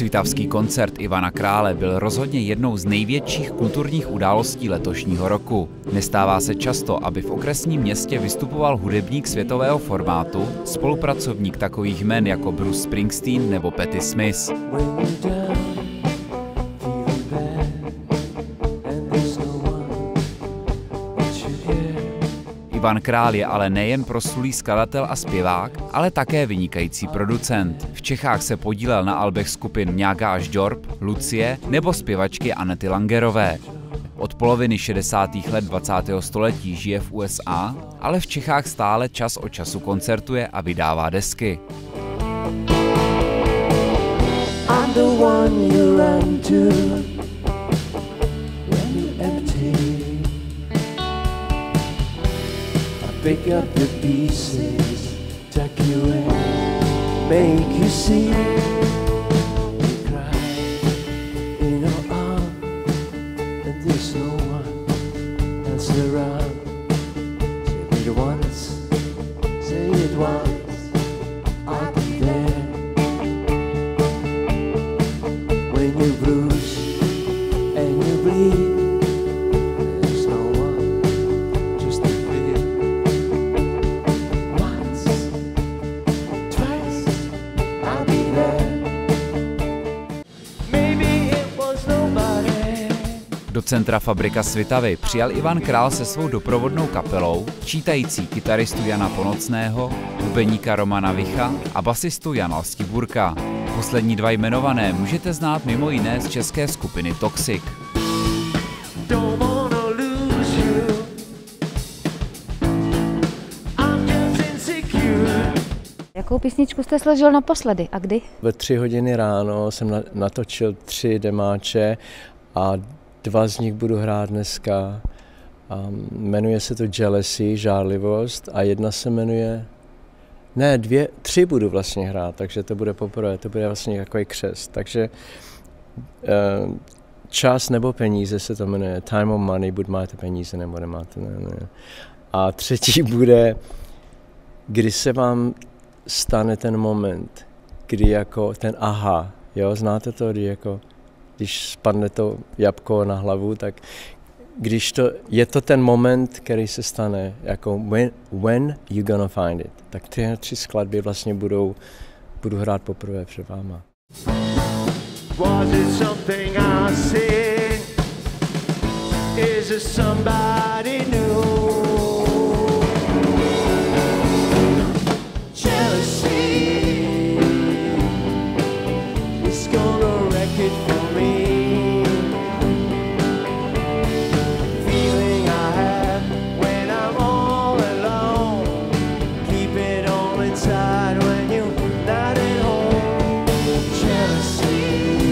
Svitavský koncert Ivana Krále byl rozhodně jednou z největších kulturních událostí letošního roku. Nestává se často, aby v okresním městě vystupoval hudebník světového formátu, spolupracovník takových jmen jako Bruce Springsteen nebo Patti Smith. Ivan Král je ale nejen proslulý skladatel a zpěvák, ale také vynikající producent. V Čechách se podílel na albech skupin Mňága až Ďorb, Lucie nebo zpěvačky Anety Langerové. Od poloviny 60. let 20. století žije v USA, ale v Čechách stále čas od času koncertuje a vydává desky. I'm the one you run to when you're empty. Pick up the pieces, tuck you in, make you see. You cry in your arms, and there's no one else around. Say it once, I'll be there. When you bruise and you bleed, do centra Fabrika Svitavy přijal Ivan Král se svou doprovodnou kapelou, čítající kytaristu Jana Ponocného, bubeníka Romana Vicha a basistu Jana Lastiburka. Poslední dva jmenované můžete znát mimo jiné z české skupiny Toxic. Jakou písničku jste složil naposledy a kdy? Ve 3 hodiny ráno jsem natočil 3 demáče a 2 z nich budu hrát dneska. Jmenuje se to Jealousy, žárlivost, a jedna se jmenuje... Ne, 3 budu vlastně hrát, takže to bude poprvé, to bude vlastně takový křest. Takže Čas nebo peníze se to jmenuje, Time or Money, buď máte peníze nebo nemáte. Ne. A 3. bude, kdy se vám stane ten moment, kdy jako ten aha, jo, znáte to, když spadne to jabko na hlavu, tak je to ten moment, který se stane, jako when you gonna find it. Tak ty 3 skladby vlastně budu hrát poprvé před váma. Was it something I said? Is it somebody new? Jealousy is gonna wreck it for me. Feeling I have when I'm all alone. Keep it all inside when you're not at home. Jealousy.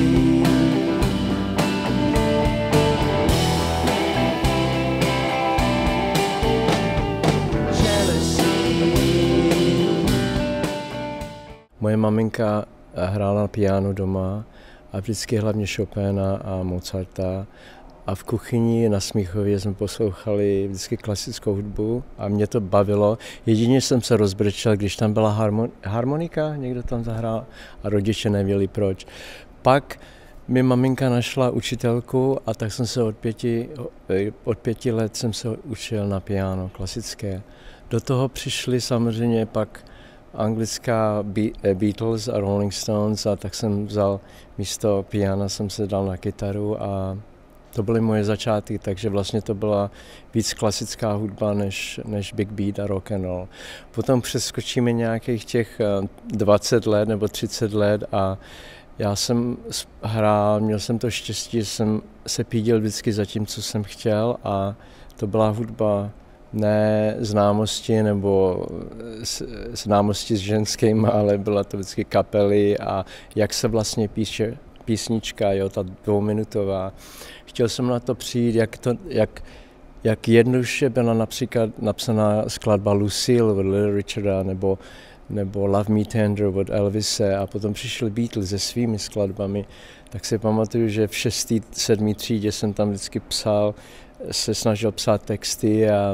Moje maminka hrála na piano doma a vždycky hlavně Chopina a Mozarta. A v kuchyni na Smíchově jsme poslouchali vždycky klasickou hudbu a mě to bavilo. Jedině jsem se rozbrečel, když tam byla harmonika, někdo tam zahrál a rodiče nevěděli proč. Pak mi maminka našla učitelku a tak jsem se od 5 let jsem se učil na piano klasické. Do toho přišli samozřejmě pak anglická Beatles a Rolling Stones, a tak jsem vzal místo piana, jsem se dal na kytaru a to byly moje začátky, takže vlastně to byla víc klasická hudba než big beat a rock and roll. Potom přeskočíme nějakých těch 20 let nebo 30 let a já jsem hrál, měl jsem to štěstí, že jsem se pídil vždycky za tím, co jsem chtěl, a to byla hudba ne známosti nebo známosti s ženskými, ale byla to vždycky kapely a jak se vlastně píše písnička, jo, ta 2minutová. Chtěl jsem na to přijít, jak jednoduše byla například napsaná skladba Lucille od Little Richarda nebo Love Me Tender od Elvise, a potom přišli Beatles se svými skladbami. Tak si pamatuju, že v 6. 7. třídě jsem tam vždycky se snažil psát texty a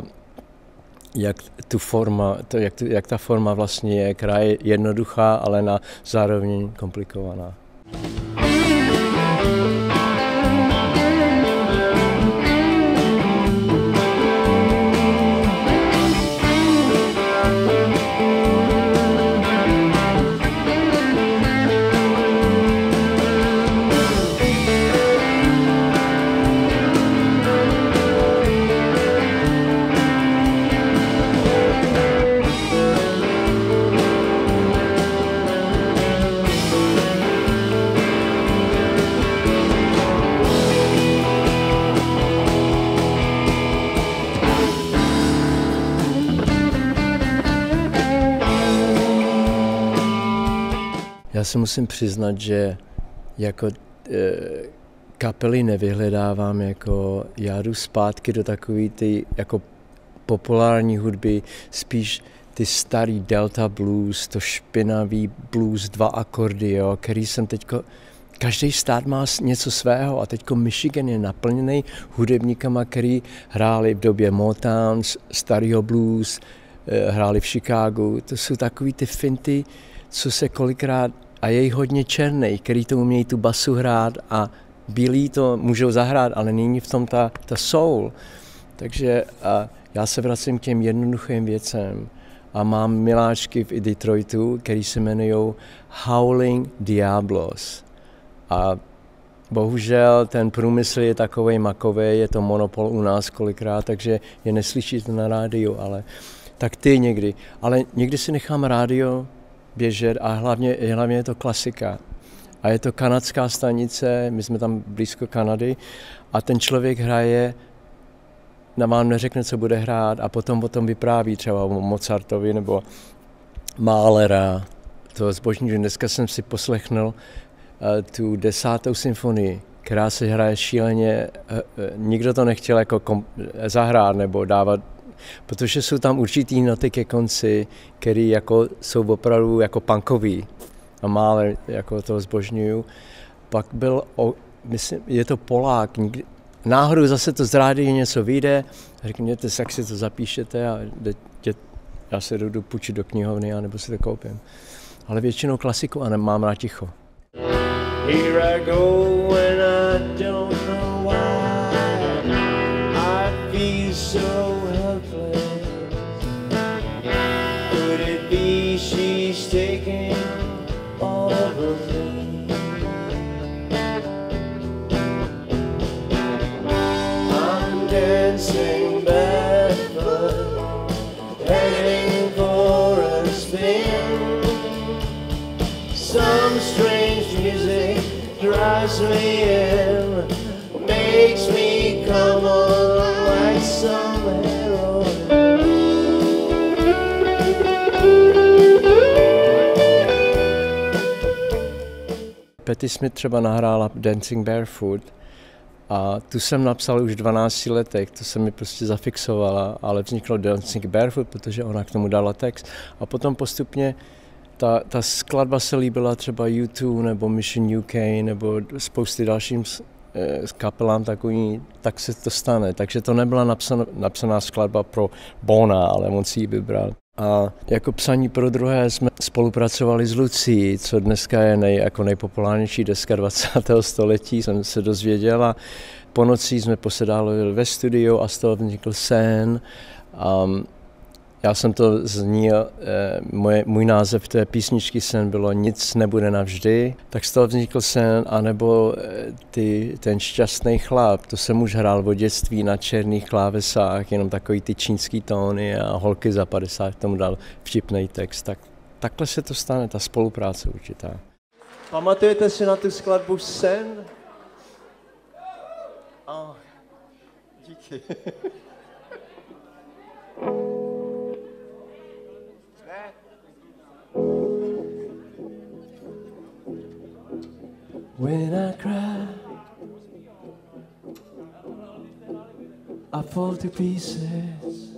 jak ta forma vlastně je, která je jednoduchá, ale zároveň komplikovaná. se musím přiznat, že jako kapely nevyhledávám, jako já jdu zpátky do takové ty jako populární hudby, spíš ty starý Delta blues, to špinavý blues, 2 akordy, jo, který jsem teďko, každý stát má něco svého a teďko Michigan je naplněný hudebníkama, který hráli v době Motown, starýho blues, hráli v Chicagu, to jsou takový ty finty, co se kolikrát, a je jich hodně černej, který to umějí tu basu hrát a bílí to můžou zahrát, ale není v tom ta soul. Takže já se vracím k těm jednoduchým věcem a mám miláčky v Detroitu, který se jmenují Howling Diablos. A bohužel ten průmysl je takovej makovej, je to monopol u nás kolikrát, takže je neslyšíte na rádiu, ale tak ty někdy. Ale někdy si nechám rádio běžet a hlavně je to klasika. A je to kanadská stanice, my jsme tam blízko Kanady a ten člověk hraje, vám neřekne, co bude hrát a potom o tom vypráví třeba o Mozartovi nebo Mahlera. To zbožňuji. Dneska jsem si poslechnul tu 10. symfonii, která se hraje šíleně, nikdo to nechtěl jako zahrát nebo dávat, protože jsou tam určitý noty ke konci, které jako jsou opravdu jako punkový a Mahler, jako to zbožňuju. Pak byl, myslím, je to Polák, náhodou zase to z rádia něco vyjde, řekněte, jak si to zapíšete a já se jdu půjčit do knihovny a nebo si to koupím. Ale většinou klasiku a mám rád ticho. Here I go and I don't know why I feel so helpless. Could it be she's taking all of me? I'm dancing barefoot, heading for a spin. Some strange music drives me in, makes me come on like some heroin. Patti Smith třeba nahrála Dancing Barefoot a tu jsem napsal už v 12 letech, to se mi prostě zafixovala, ale vzniklo Dancing Barefoot, protože ona k tomu dala text a potom postupně ta skladba se líbila třeba U2 nebo Mission UK nebo spousty dalším kapelám takový, tak se to stane. Takže to nebyla napsaná skladba pro Bona, ale on si ji vybral. A jako psaní pro druhé jsme spolupracovali s Lucí, co dneska je jako nejpopulárnější deska 20. století, jsem se dozvěděl a po noci jsme posedali ve studiu a z toho vznikl sen. Já jsem to zněl, můj název té písničky sen bylo Nic nebude navždy, tak z toho vznikl sen, anebo ten šťastný chlap, to jsem už hrál od dětství na černých klávesách, jenom takový ty čínský tóny a holky za 50 tomu dal vtipný text, takhle se to stane, ta spolupráce určitá. Pamatujete si na tu skladbu Sen? Díky. When I cry, I fall to pieces.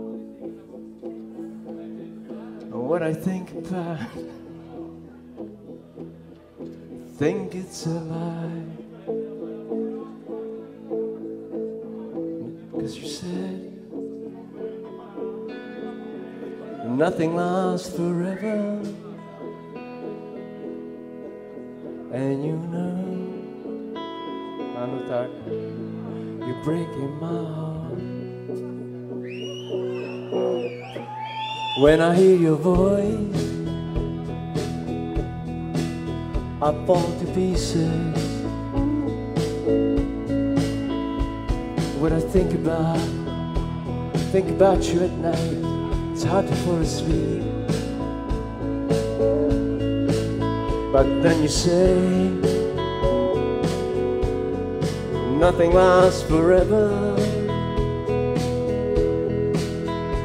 What I think about, think it's a lie. 'Cause you said nothing lasts forever. And you know, ano tak, you're breaking my heart. When I hear your voice, I fall to pieces. When I think about you at night, it's hard to fall asleep. But then you say, nothing lasts forever.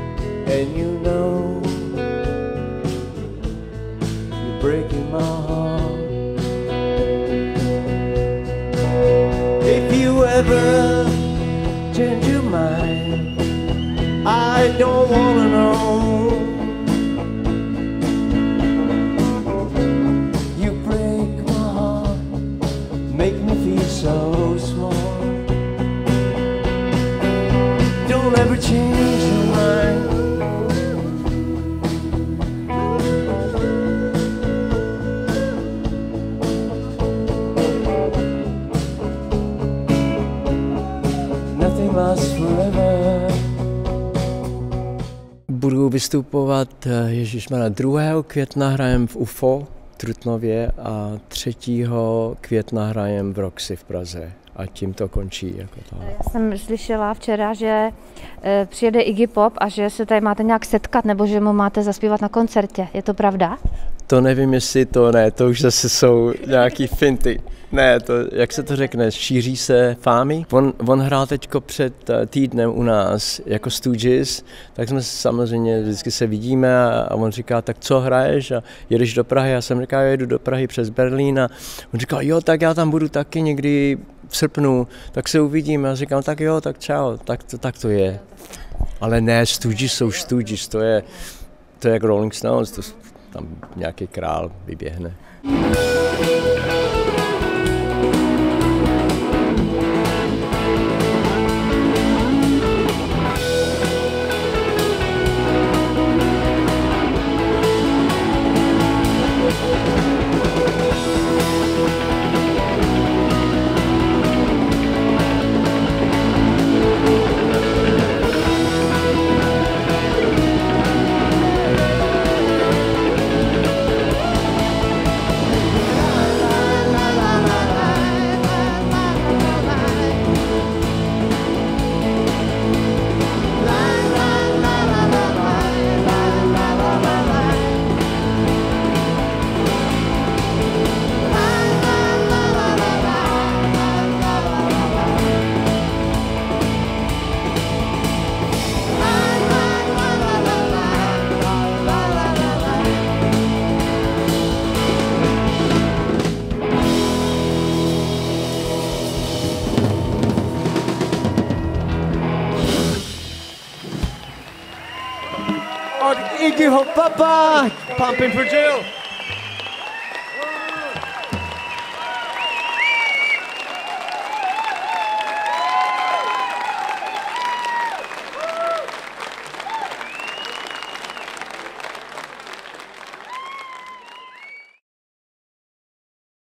And you know, you're breaking my heart. ever change your mind? I don't wanna know. You break my heart, make me feel so small. Don't ever change your mind. Nothing lasts forever. Budu vystupovat, ježišmarja, 2. května hrajem v UFO v Trutnově a 3. května hrajem v Roxy v Praze. A tím to končí. Jako to. Já jsem slyšela včera, že přijede Iggy Pop a že se tady máte nějak setkat, nebo že mu máte zaspívat na koncertě. Je to pravda? To nevím, jestli to ne, to už zase jsou nějaký finty. Ne, to, jak se to řekne, šíří se fámy. On hrál teďko před týdnem u nás jako Stooges, tak jsme samozřejmě vždycky se vidíme a on říká, tak co hraješ a jedeš do Prahy? Já jsem říkal, jedu do Prahy přes Berlín a on říkal, jo, tak já tam budu taky někdy v srpnu, tak se uvidíme. A říkám, tak jo, tak čau, tak to je. Ale ne, Stooges jsou Stooges, to je jak Rolling Stones, to tam nějaký král vyběhne. Iggy Pop, Papa! Pumping for Jill!